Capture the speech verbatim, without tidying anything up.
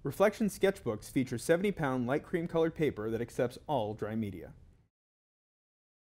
Reflexions Sketchbooks feature seventy pound light cream colored paper that accepts all dry media.